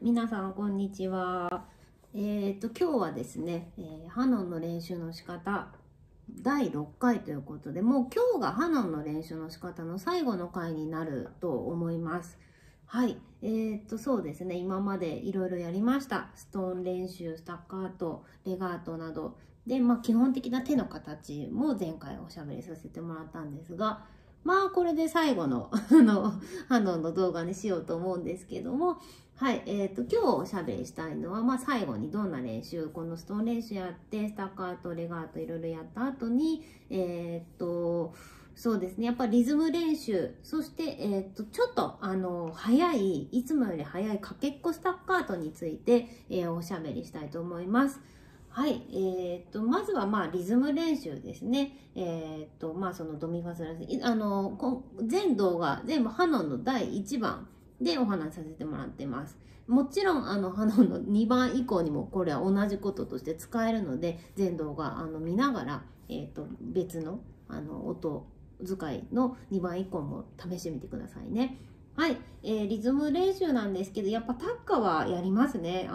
皆さんこんにちは。今日はですね、ハノンの練習の仕方第6回ということで、もう今日がハノンの練習の仕方の最後の回になると思います。はい、そうですね、今までいろいろやりました。ストーン練習、スタッカート、レガートなどで、基本的な手の形も前回おしゃべりさせてもらったんですが、これで最後のハノンの動画にしようと思うんですけども、はい、今日おしゃべりしたいのは、最後にどんな練習、このストーン練習やって、スタッカート、レガートいろいろやった後に、そうですね、やっぱりリズム練習、そして、ちょっと、いつもより早いかけっこスタッカートについて、おしゃべりしたいと思います。はい、まずはリズム練習ですね。そのドミファソラシ、全動画、全部ハノンの第1番でお話しさせてもらってます。もちろん、ハノンの2番以降にもこれは同じこととして使えるので、全動画見ながら、別の、音使いの2番以降も試してみてくださいね。はい、リズム練習なんですけど、やっぱタッカはやりますね。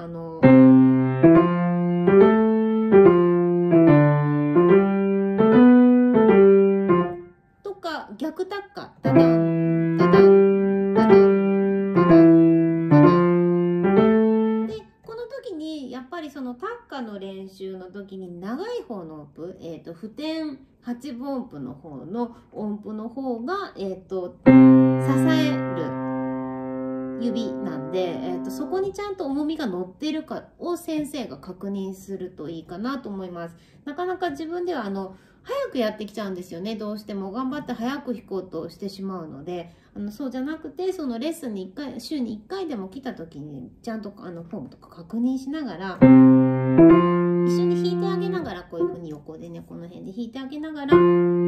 とか逆タッカ、ダダンダダンダダンダダンダダンで、この時にやっぱりそのタッカの練習の時に長い方の音符、普天8分音符の方の音符の方が、支える指なんで、そこにちゃんと重みが乗ってるかを先生が確認するといいかなと思います。なかなか自分では早くやってきちゃうんですよね。どうしても頑張って早く弾こうとしてしまうので、そうじゃなくて、そのレッスンに1回、週に1回でも来た時にちゃんとフォームとか確認しながら、一緒に弾いてあげながら、こういう風に横でね、この辺で弾いてあげながら、こ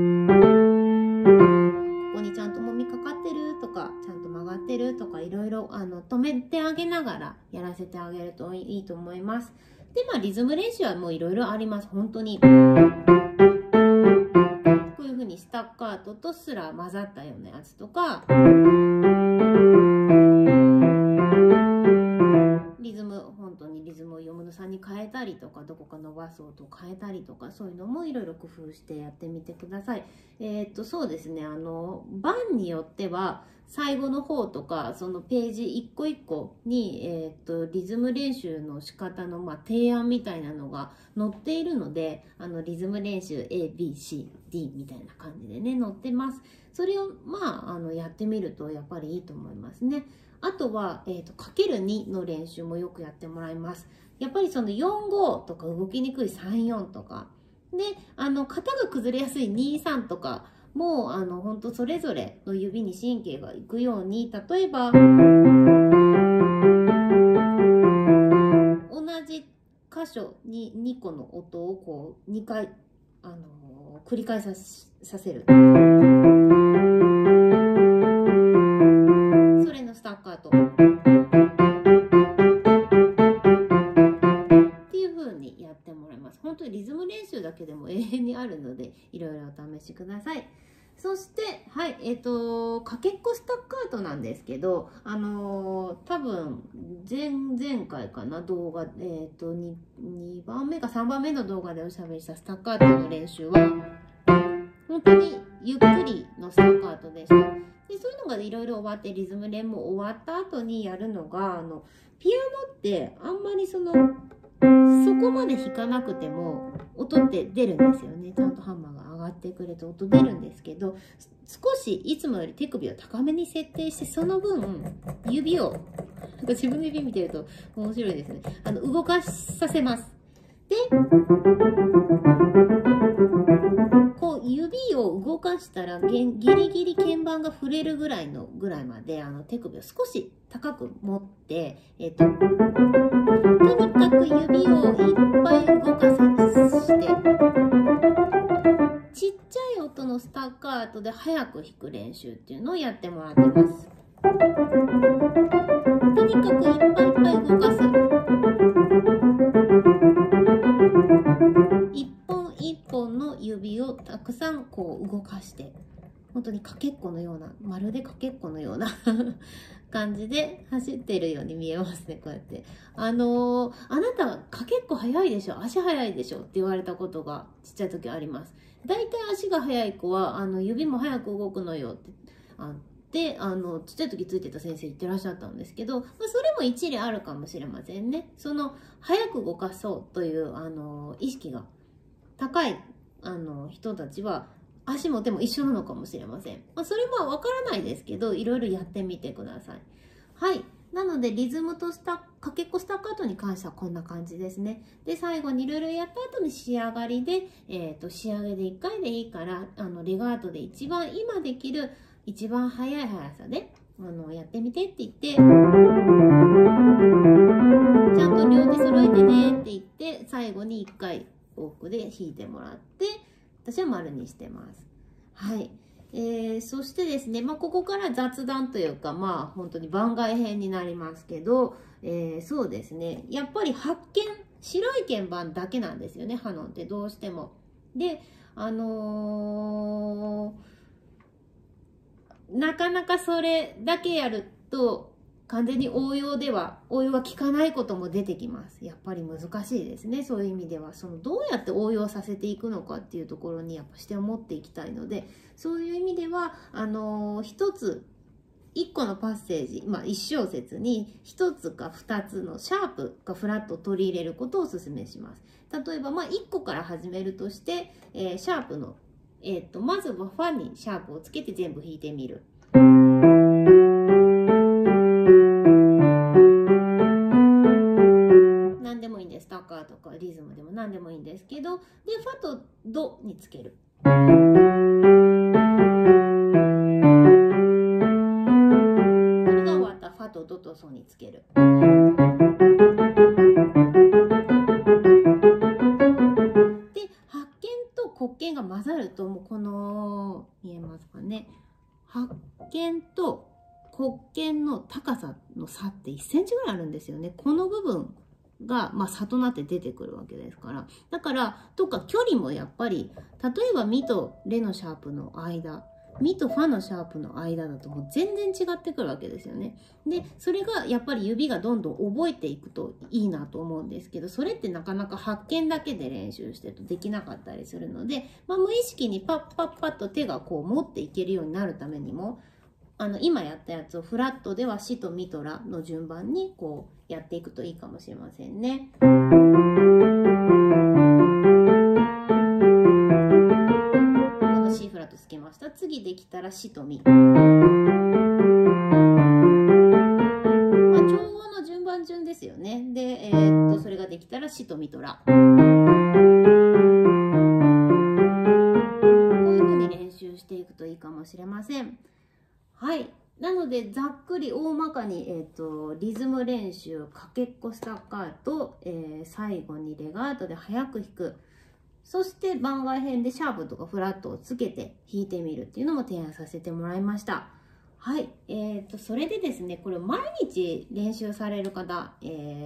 こにちゃんともみかかってるとか、ちゃんと曲がってるとか、いろいろ止めてあげながらやらせてあげるといいと思います。で、リズム練習はもういろいろあります。本当に。こういう風にスタッカートとスラ混ざったようなやつとか、本当にリズムを4分の3に変えたりとか、どこか伸ばす音を変えたりとか、そういうのもいろいろ工夫してやってみてください。そうですね、番によっては、最後の方とか、そのページ一個一個に、リズム練習の仕方の、提案みたいなのが載っているので、リズム練習 A、B、C、D みたいな感じでね、載ってます。それを、やってみるとやっぱりいいと思いますね。あとは、かける2の練習もよくやってもらいます。やっぱりその4、5とか動きにくい3、4とか。で、型が崩れやすい2、3とかも、ほんとそれぞれの指に神経がいくように、例えば、同じ箇所に2個の音をこう2回、繰り返させる。それのスタッカート。っていう風にやってもらいます。本当にリズム練習だけでも永遠にあるので、いろいろお試しください。そして、はい、かけっこスタッカートなんですけど、多分、前回かな、動画、2番目か3番目の動画でおしゃべりしたスタッカートの練習は、本当にゆっくりのスタッカートでした。で、そういうのがいろいろ終わって、リズム練も終わった後にやるのが、ピアノってあんまりそこまで弾かなくても音って出るんですよね。ちゃんとハンマーが上がってくれて音出るんですけど、少しいつもより手首を高めに設定して、その分指を、自分で指見てると面白いですね。動かさせます。で、こう指を動かしたらギリギリ鍵盤が触れるぐらいまで手首を少し高く持って、とにかく指をいっぱい動かして、ちっちゃい音のスタッカートで早く弾く練習っていうのをやってもらってます。とにかくいっぱいいっぱい動かす。一本一本の指をたくさんこう動かして、本当にかけっこのような、まるでかけっこのような感じで走ってるように見えますね、こうやって。あなた、かけっこ速いでしょ、足速いでしょって言われたことがちっちゃい時あります。だいたい足が速い子は、指も速く動くのよって、ちっちゃい時ついてた先生言ってらっしゃったんですけど、それも一理あるかもしれませんね。速く動かそうという、意識が高い、人たちは、足も手も一緒なのかもしれません。それはわからないですけど、いろいろやってみてください。はい。なので、リズムとかけっこスタッカートに関してはこんな感じですね。で、最後にいろいろやった後に仕上がりで、仕上げで1回でいいから、レガートで一番今できる、一番速い速さで、やってみてって言って、ちゃんと両手揃えてねって言って、最後に1回フォークで弾いてもらって、私は丸にしてます。はい。そしてですね、ここから雑談というか、本当に番外編になりますけど、そうですね、やっぱり白い鍵盤だけなんですよね、ハノンってどうしても。で、なかなかそれだけやると、完全に応用が効かないことも出てきます。やっぱり難しいですね。そういう意味では、どうやって応用させていくのかっていうところにやっぱ視点を持っていきたいので、そういう意味では、一個のパッセージ、一小節に一つか二つのシャープかフラットを取り入れることをお勧めします。例えば、一個から始めるとして、シャープの、まずはファにシャープをつけて全部弾いてみる。何でもいいんです。スタッカーとかリズムでも何でもいいんですけど、で、ファとドにつける。これが終わったファとドとソにつける。で、白鍵と黒鍵が混ざると、もう見えますかね。白鍵と黒鍵の高さの差って1センチぐらいあるんですよね。この部分が、差となって出てくるわけですから。だから、距離もやっぱり、例えばミとレのシャープの間、ミとファのシャープの間だともう全然違ってくるわけですよね。で、それがやっぱり指がどんどん覚えていくといいなと思うんですけど、それってなかなか白鍵だけで練習してるとできなかったりするので、無意識にパッパッパッと手が持っていけるようになるためにも、今やったやつをフラットではシとミとラの順番にやっていくといいかもしれませんね。この C フラットつけました。次できたらシとミ。調和の順番順ですよね。で、それができたらシとミとラ。こういう風に練習していくといいかもしれません。はい。なので、ざっくり大まかに、リズム練習、かけっこスタッカート、最後にレガートで早く弾く。そして番外編でシャープとかフラットをつけて弾いてみるっていうのも提案させてもらいました。はい。それでですね、これ毎日練習される方、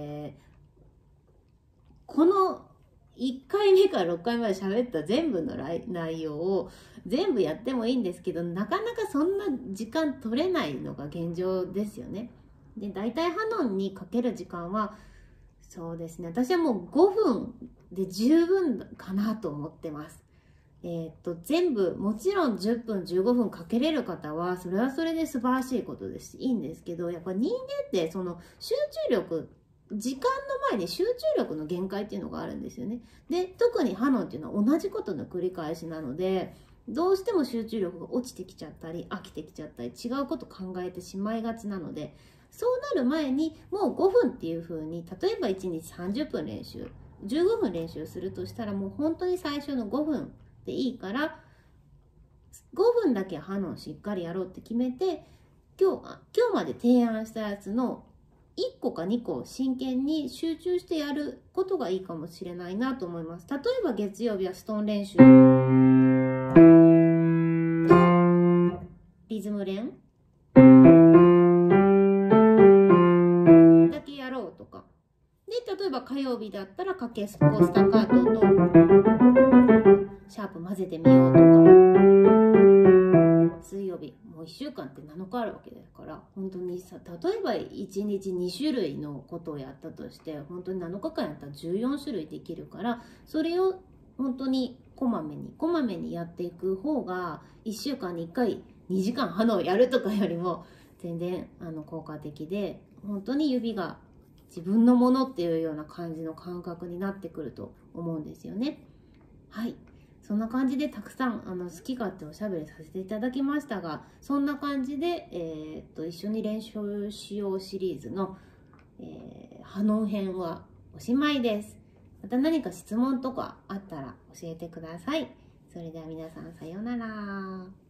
この1回目から6回まで喋った全部の内容を全部やってもいいんですけど、なかなかそんな時間取れないのが現状ですよね。で、大体ハノンにかける時間は、そうですね、私はもう5分で十分かなと思ってます。全部、もちろん10分、15分かけれる方は、それはそれで素晴らしいことですし、いいんですけど、やっぱ人間ってその集中力、時間の前に集中力の限界っていうのがあるんですよね。で、特にハノンっていうのは同じことの繰り返しなので、どうしても集中力が落ちてきちゃったり、飽きてきちゃったり、違うこと考えてしまいがちなので、そうなる前にもう5分っていう風に、例えば1日30分練習、15分練習するとしたら、もう本当に最初の5分でいいから、5分だけハノンしっかりやろうって決めて、今日まで提案したやつの1個か2個真剣に集中してやることがいいかもしれないなと思います。例えば月曜日はストーン練習とリズム練だけやろうとか。で、例えば火曜日だったらかけっこスタッカートとシャープ混ぜてみようとか。 水曜日、もう1週間って7日あるわけだから、本当にさ、例えば1日2種類のことをやったとして、本当に7日間やったら14種類できるから、それを本当にこまめにやっていく方が、1週間に1回2時間鼻をやるとかよりも全然効果的で、本当に指が自分のものっていうような感じの感覚になってくると思うんですよね。はい。そんな感じでたくさん好き勝手おしゃべりさせていただきましたが、そんな感じで、一緒に練習しようシリーズの、ハノン編はおしまいです。また何か質問とかあったら教えてください。それでは皆さんさようなら。